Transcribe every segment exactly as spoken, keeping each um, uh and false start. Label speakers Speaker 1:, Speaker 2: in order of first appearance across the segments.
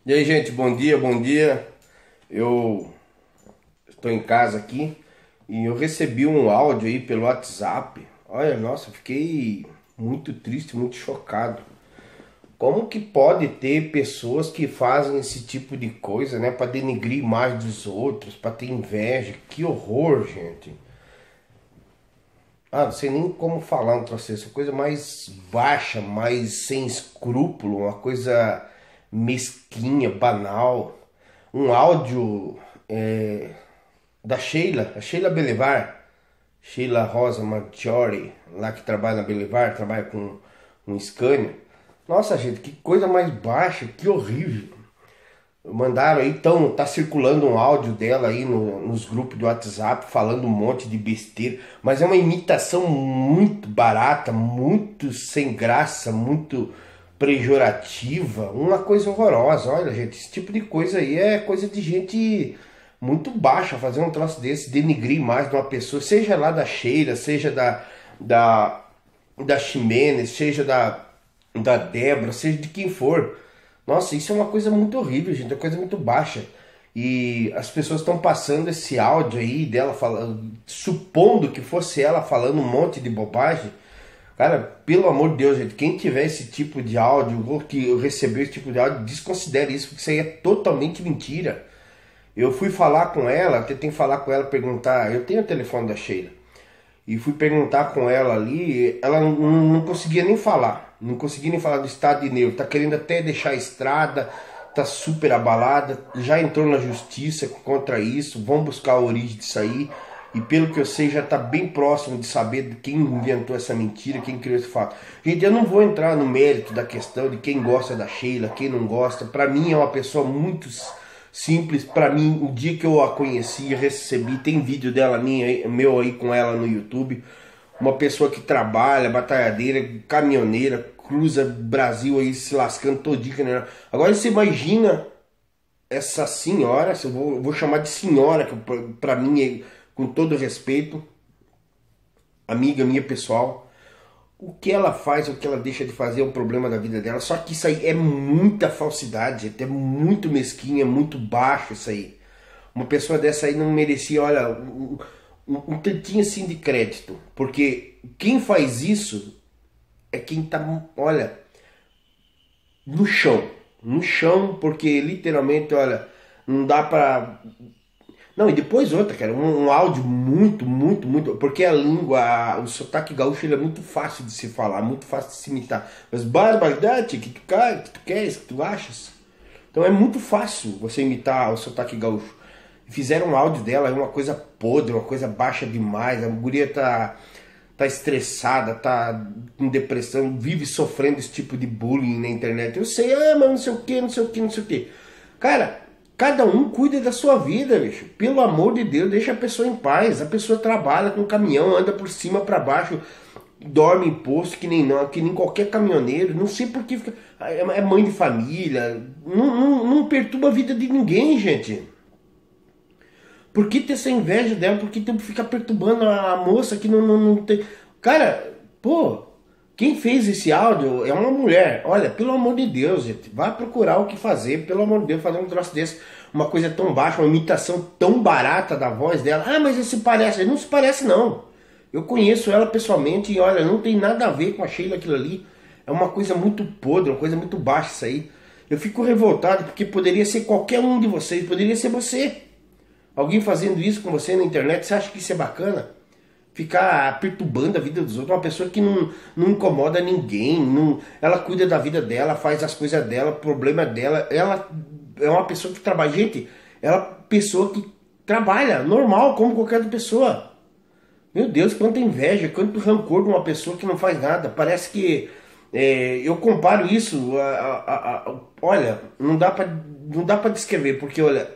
Speaker 1: E aí, gente, bom dia, bom dia. Eu estou em casa aqui e eu recebi um áudio aí pelo WhatsApp. Olha, nossa, eu fiquei muito triste, muito chocado. Como que pode ter pessoas que fazem esse tipo de coisa, né, para denegrir a imagem dos outros, para ter inveja? Que horror, gente. Ah, não sei nem como falar um troço desse, coisa mais baixa, mais sem escrúpulo, uma coisa mesquinha, banal. Um áudio é, da Sheila, a Sheila Belivar, Sheila Rosa Maggiore, lá que trabalha na Belivar, trabalha com um Scania. Nossa, gente, que coisa mais baixa, que horrível. Mandaram aí, então, tá circulando um áudio dela aí no- nos grupos do WhatsApp falando um monte de besteira, mas é uma imitação muito barata, muito sem graça, muito pejorativa, uma coisa horrorosa. Olha, gente, esse tipo de coisa aí é coisa de gente muito baixa, fazer um troço desse, denigrir mais de uma pessoa, seja lá da Sheila, seja da da da Ximenes, seja da da Débora, seja de quem for. Nossa, isso é uma coisa muito horrível, gente, é uma coisa muito baixa. E as pessoas estão passando esse áudio aí dela falando, supondo que fosse ela falando um monte de bobagem. Cara, pelo amor de Deus, gente, quem tiver esse tipo de áudio ou que recebeu esse tipo de áudio, desconsidere isso, porque isso aí é totalmente mentira. Eu fui falar com ela, tentei falar com ela, perguntar, eu tenho o telefone da Sheila. E fui perguntar com ela ali, ela não, não conseguia nem falar. Não conseguia nem falar do estado de nervo. Tá querendo até deixar a estrada, tá super abalada. Já entrou na justiça contra isso. Vão buscar a origem disso aí. E pelo que eu sei, já tá bem próximo de saber de quem inventou essa mentira, quem criou esse fato. Gente, eu não vou entrar no mérito da questão de quem gosta da Sheila, quem não gosta. Pra mim é uma pessoa muito simples. Para mim, o dia que eu a conheci, recebi, tem vídeo dela minha, meu aí com ela no YouTube. Uma pessoa que trabalha, batalhadeira, caminhoneira, cruza Brasil aí se lascando todinho. Né? Agora você imagina essa senhora, eu vou, vou chamar de senhora, que para mim, é, com todo respeito, amiga minha pessoal. O que ela faz, o que ela deixa de fazer é um problema da vida dela. Só que isso aí é muita falsidade, é muito mesquinho, é muito baixo isso aí. Uma pessoa dessa aí não merecia, olha, um, um, um tantinho assim de crédito. Porque quem faz isso é quem tá, olha, no chão. No chão, porque literalmente, olha, não dá pra. Não, e depois outra, cara, um, um áudio muito, muito, muito. Porque a língua, a- o sotaque gaúcho ele é muito fácil de se falar, muito fácil de se imitar. Mas barbaridade, que tu quer, que tu queres, que tu achas? Então é muito fácil você imitar o sotaque gaúcho. Fizeram um áudio dela, é uma coisa podre, uma coisa baixa demais. A guria tá, tá estressada, tá com depressão, vive sofrendo esse tipo de bullying na internet. Eu sei, ah, mas não sei o que, não sei o que, não sei o que. Cara, cada um cuida da sua vida, bicho. Pelo amor de Deus, deixa a pessoa em paz. A pessoa trabalha com caminhão, anda por cima, para baixo, dorme em posto que nem não, que nem qualquer caminhoneiro. Não sei por que fica. É é mãe de família. Não, não, não perturba a vida de ninguém, gente. Por que ter essa inveja dela? Por que tem que ficar perturbando a, a moça que não, não, não tem. Cara, pô, quem fez esse áudio é uma mulher. Olha, pelo amor de Deus, gente, vai procurar o que fazer, pelo amor de Deus, fazer um troço desse, uma coisa tão baixa, uma imitação tão barata da voz dela. Ah, mas isso se parece. Não se parece, não. Eu conheço ela pessoalmente e olha, não tem nada a ver com a Sheila aquilo ali. É uma coisa muito podre, uma coisa muito baixa isso aí. Eu fico revoltado porque poderia ser qualquer um de vocês, poderia ser você. Alguém fazendo isso com você na internet, você acha que isso é bacana? Ficar perturbando a vida dos outros, uma pessoa que não, não incomoda ninguém, não, ela cuida da vida dela, faz as coisas dela, o problema dela, ela é uma pessoa que trabalha, gente, ela é uma pessoa que trabalha, normal, como qualquer outra pessoa. Meu Deus, quanta inveja, quanto rancor de uma pessoa que não faz nada, parece que é, eu comparo isso, a, a, a, a, olha, não dá pra, não dá pra descrever, porque olha,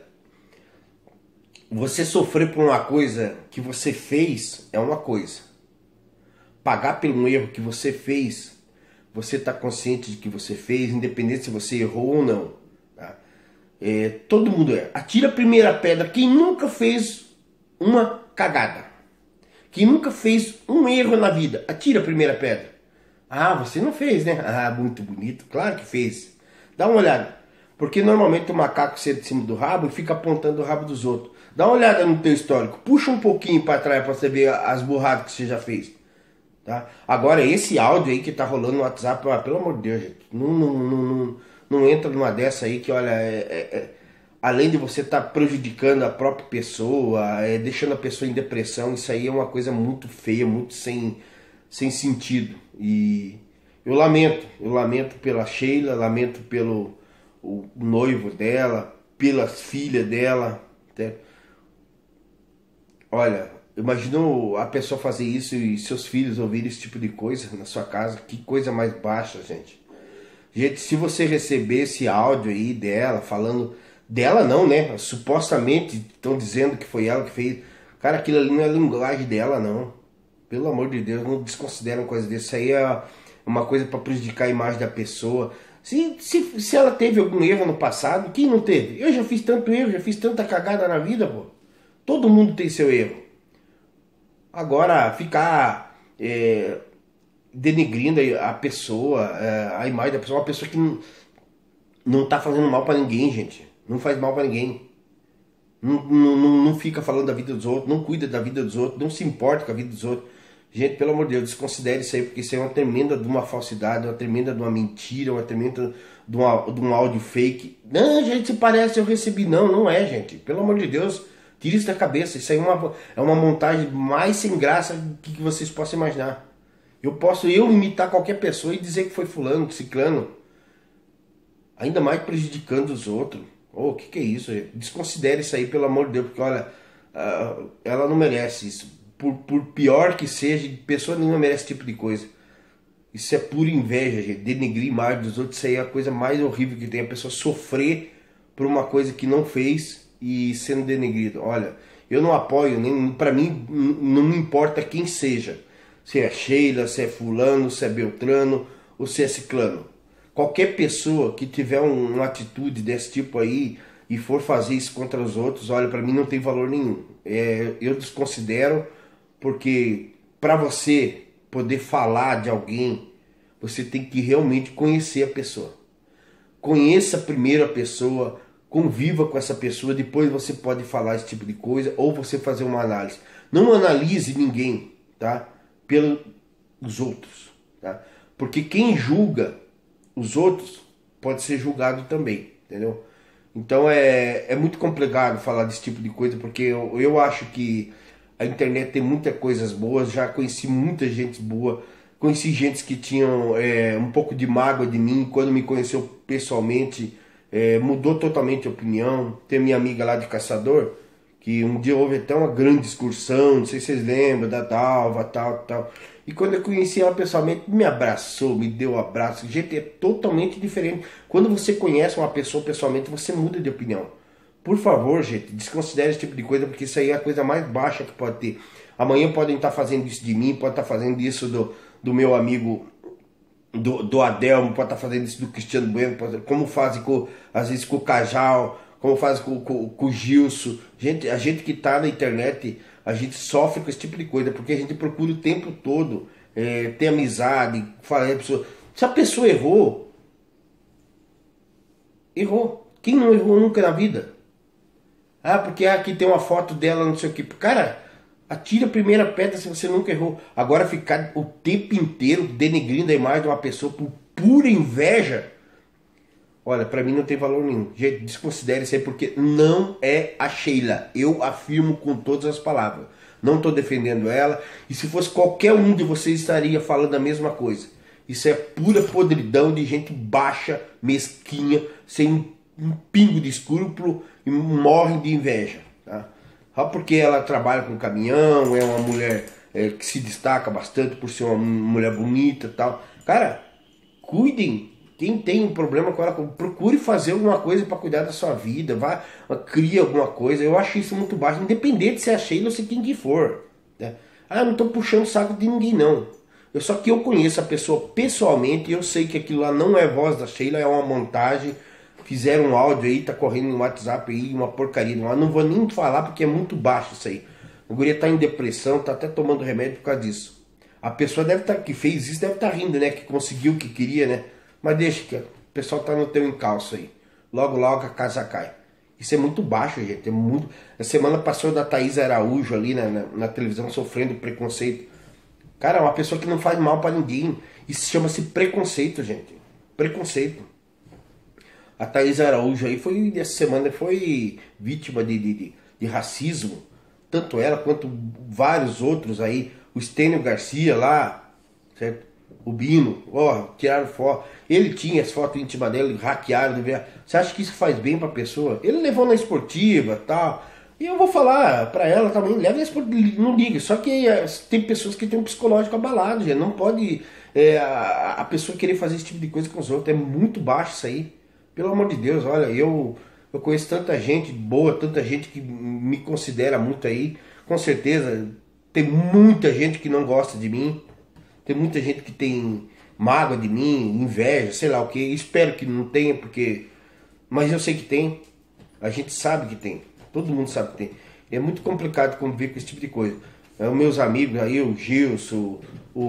Speaker 1: você sofrer por uma coisa que você fez é uma coisa. Pagar por um erro que você fez, você está consciente de que você fez, independente se você errou ou não. Tá? É, todo mundo é. Atira a primeira pedra quem nunca fez uma cagada. Quem nunca fez um erro na vida. Atira a primeira pedra. Ah, você não fez, né? Ah, muito bonito. Claro que fez. Dá uma olhada. Porque normalmente o macaco senta em cima do rabo e fica apontando o rabo dos outros. Dá uma olhada no teu histórico, puxa um pouquinho para trás para você ver as burradas que você já fez. Tá? Agora, esse áudio aí que tá rolando no WhatsApp, ah, pelo amor de Deus, gente, não, não, não, não, não entra numa dessa aí que, olha, é, é, é, além de você estar tá prejudicando a própria pessoa, é, deixando a pessoa em depressão, isso aí é uma coisa muito feia, muito sem, sem sentido. E eu lamento, eu lamento pela Sheila, lamento pelo o noivo dela, pela filha dela. Até. Olha, imagina a pessoa fazer isso e seus filhos ouvirem esse tipo de coisa na sua casa. Que coisa mais baixa, gente. Gente, se você receber esse áudio aí dela, falando... Dela não, né? Supostamente estão dizendo que foi ela que fez. Cara, aquilo ali não é linguagem dela, não. Pelo amor de Deus, não desconsideram coisa desse. Isso aí é uma coisa para prejudicar a imagem da pessoa. Se, se, se ela teve algum erro no passado, quem não teve? Eu já fiz tanto erro, já fiz tanta cagada na vida, pô. Todo mundo tem seu erro. Agora, ficar é, denegrindo a pessoa, é, a imagem da pessoa, uma pessoa que não, não tá fazendo mal pra ninguém, gente. Não faz mal pra ninguém. Não, não, não fica falando da vida dos outros, não cuida da vida dos outros, não se importa com a vida dos outros. Gente, pelo amor de Deus, desconsidere isso aí, porque isso é uma tremenda de uma falsidade, uma tremenda de uma mentira, uma tremenda de, uma, de um áudio fake. Não, gente, se parece eu recebi. Não, não é, gente. Pelo amor de Deus, tire isso da cabeça. Isso aí é uma, é uma montagem mais sem graça que, que vocês possam imaginar. Eu posso eu imitar qualquer pessoa e dizer que foi fulano, ciclano. Ainda mais prejudicando os outros. Oh, o que, que é isso, gente? Desconsidere isso aí, pelo amor de Deus, porque olha, uh, ela não merece isso. Por, por pior que seja, pessoa nenhuma merece esse tipo de coisa. Isso é pura inveja, gente. Denegrir a imagem dos outros, isso aí é a coisa mais horrível que tem. A pessoa sofrer por uma coisa que não fez e sendo denegrido. Olha, eu não apoio, nem para mim não me importa quem seja. Se é Sheila, se é fulano, se é Beltrano ou se é ciclano. Qualquer pessoa que tiver um, uma atitude desse tipo aí e for fazer isso contra os outros, olha, para mim não tem valor nenhum. É, eu desconsidero, porque para você poder falar de alguém, você tem que realmente conhecer a pessoa. Conheça primeiro a pessoa, conviva com essa pessoa, depois você pode falar esse tipo de coisa ou você fazer uma análise. Não analise ninguém, tá? Pelos outros, tá? Porque quem julga os outros pode ser julgado também, entendeu? Então é, é muito complicado falar desse tipo de coisa, porque eu, eu acho que a internet tem muitas coisas boas, já conheci muita gente boa, conheci gente que tinham é, um pouco de mágoa de mim, quando me conheceu pessoalmente, é, mudou totalmente a opinião. Tem minha amiga lá de Caçador, que um dia houve até uma grande excursão, não sei se vocês lembram, da Dalva, tal, tal. E quando eu conheci ela pessoalmente, me abraçou, me deu um abraço. Gente, é totalmente diferente. Quando você conhece uma pessoa pessoalmente, você muda de opinião. Por favor, gente, desconsidere esse tipo de coisa, porque isso aí é a coisa mais baixa que pode ter. Amanhã podem estar fazendo isso de mim, podem estar fazendo isso do, do meu amigo, do, do Adelmo, pode estar fazendo isso do Cristiano Bueno, pode, como fazem com, às vezes com o Cajal, como fazem com, com, com o Gilson. Gente, a gente que está na internet, a gente sofre com esse tipo de coisa, porque a gente procura o tempo todo é, ter amizade, falar a pessoa. Se a pessoa errou, errou. Quem não errou nunca na vida? Ah, porque aqui tem uma foto dela, não sei o que. Cara, atira a primeira pedra se você nunca errou. Agora ficar o tempo inteiro denegrindo a imagem de uma pessoa por pura inveja, olha, pra mim não tem valor nenhum. Gente, desconsidere isso aí, porque não é a Sheila. Eu afirmo com todas as palavras. Não estou defendendo ela. E se fosse qualquer um de vocês, estaria falando a mesma coisa. Isso é pura podridão de gente baixa, mesquinha, sem um pingo de escrúpulo e morre de inveja. Tá? Só porque ela trabalha com caminhão, é uma mulher é, que se destaca bastante por ser uma mulher bonita e tal. Cara, cuidem. Quem tem um problema com ela, procure fazer alguma coisa para cuidar da sua vida, vá, cria alguma coisa. Eu acho isso muito baixo, independente se é a Sheila ou se quem que for. Né? Ah, eu não estou puxando o saco de ninguém, não. Eu, só que eu conheço a pessoa pessoalmente e eu sei que aquilo lá não é voz da Sheila, é uma montagem. Fizeram um áudio aí, tá correndo no WhatsApp aí, uma porcaria. Eu não vou nem falar porque é muito baixo isso aí. A guria tá em depressão, tá até tomando remédio por causa disso. A pessoa deve tá, que fez isso deve estar tá rindo, né? Que conseguiu o que queria, né? Mas deixa que o pessoal tá no teu encalço aí. logo logo a casa cai. Isso é muito baixo, gente. É muito... A semana passou da Thaís Araújo ali na, na, na televisão sofrendo preconceito. Cara, é uma pessoa que não faz mal pra ninguém. Isso chama-se preconceito, gente. Preconceito. A Thaís Araújo aí foi, essa semana, foi vítima de, de, de, de racismo. Tanto ela quanto vários outros aí. O Estênio Garcia lá, certo? O Bino, ó, tiraram foto. Ele tinha as fotos íntimas dele, hackearam. Você acha que isso faz bem pra pessoa? Ele levou na esportiva e tal. E eu vou falar pra ela também, leva na esportiva, não liga. Só que é, tem pessoas que têm um psicológico abalado, gente. Não pode é, a, a pessoa querer fazer esse tipo de coisa com os outros. É muito baixo isso aí. Pelo amor de Deus, olha, eu, eu conheço tanta gente boa, tanta gente que me considera muito aí. Com certeza, tem muita gente que não gosta de mim. Tem muita gente que tem mágoa de mim, inveja, sei lá o que. Espero que não tenha, porque... Mas eu sei que tem. A gente sabe que tem. Todo mundo sabe que tem. E é muito complicado conviver com esse tipo de coisa. É, os meus amigos aí, o Gilson, o,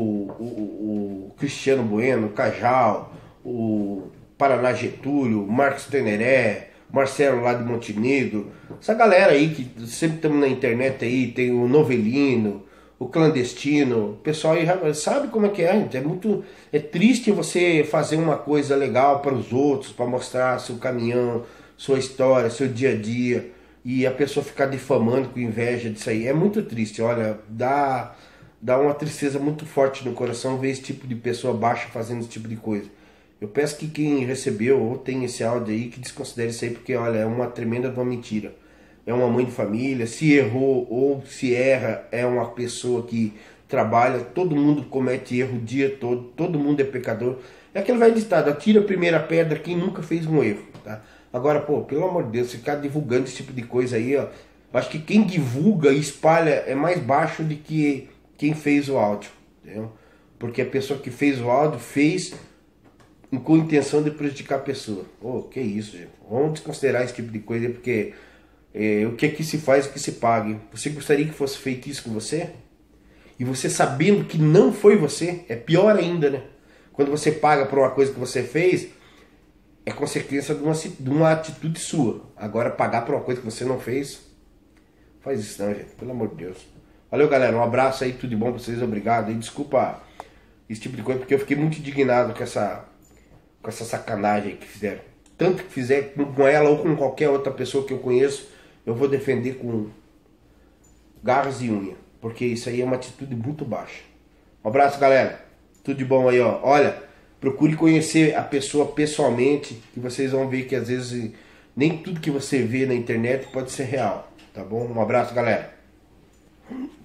Speaker 1: o, o Cristiano Bueno, o Cajal, o Paraná Getúlio, o Marcos Teneré, o Marcelo lá de Montenegro. Essa galera aí que sempre estamos na internet aí, tem o Novelino, o Clandestino, o pessoal aí sabe como é que é, é muito, é triste você fazer uma coisa legal para os outros, para mostrar seu caminhão, sua história, seu dia a dia, e a pessoa ficar difamando com inveja disso aí, é muito triste, olha, dá, dá uma tristeza muito forte no coração ver esse tipo de pessoa baixa fazendo esse tipo de coisa. Eu peço que quem recebeu ou tem esse áudio aí, que desconsidere isso aí, porque olha, é uma tremenda de uma mentira. É uma mãe de família, se errou ou se erra, é uma pessoa que trabalha, todo mundo comete erro o dia todo, todo mundo é pecador. É aquele velho ditado, atira a primeira pedra quem nunca fez um erro, tá? Agora, pô, pelo amor de Deus, ficar divulgando esse tipo de coisa aí, ó, acho que quem divulga e espalha é mais baixo do que quem fez o áudio, entendeu? Porque a pessoa que fez o áudio fez com intenção de prejudicar a pessoa. Oh, que isso, gente. Vamos desconsiderar esse tipo de coisa, porque é, o que aqui se faz, o que se pague. Você gostaria que fosse feito isso com você? E você sabendo que não foi você, é pior ainda, né? Quando você paga por uma coisa que você fez, é consequência de uma, de uma atitude sua. Agora, pagar por uma coisa que você não fez, faz isso não, gente. Pelo amor de Deus. Valeu, galera. Um abraço aí, tudo de bom pra vocês. Obrigado. E desculpa esse tipo de coisa, porque eu fiquei muito indignado com essa... com essa sacanagem que fizeram. Tanto que fizer com ela ou com qualquer outra pessoa que eu conheço, eu vou defender com garras e unha. Porque isso aí é uma atitude muito baixa. Um abraço, galera. Tudo de bom aí, ó. Olha, procure conhecer a pessoa pessoalmente, que vocês vão ver que às vezes nem tudo que você vê na internet pode ser real. Tá bom? Um abraço, galera.